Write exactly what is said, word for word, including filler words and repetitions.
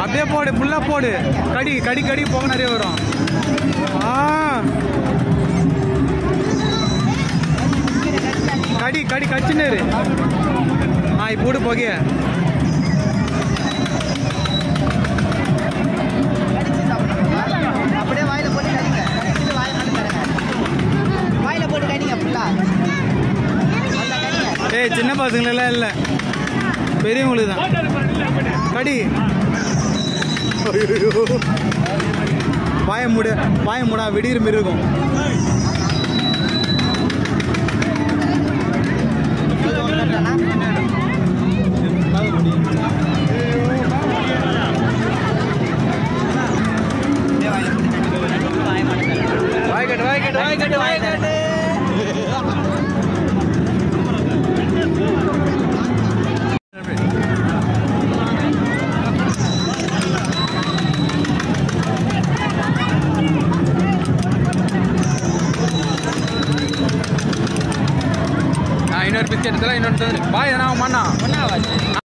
அப்படியே போடு, ஃபுல்லா போடு. கடி கடி கடி போக நிறைய வரும். ஆ கடி கடி கடிச்சுன்னு. ஆ இப்போ விடு போகிய. அப்படியே வாயில போட்டு கடிங்க. வாயில மட்டும் கடிங்க. வாயில போட்டு கடிங்க ஃபுல்லா. ஏய் சின்ன பசங்களெல்லாம் இல்லை, பெரியவங்களுக்கு தான். கடி. வாய மூடு, வாய மூடா, வெடிக்கிற மாரி இருக்கும். வாய்க்கட்டு வாய்க்கட்டு வாய்க்கட்டு வாய்க்கட்டு. இன்னொரு பிஸ்கெட் இதெல்லாம் இன்னொன்று பாய் எதனா மண்ணா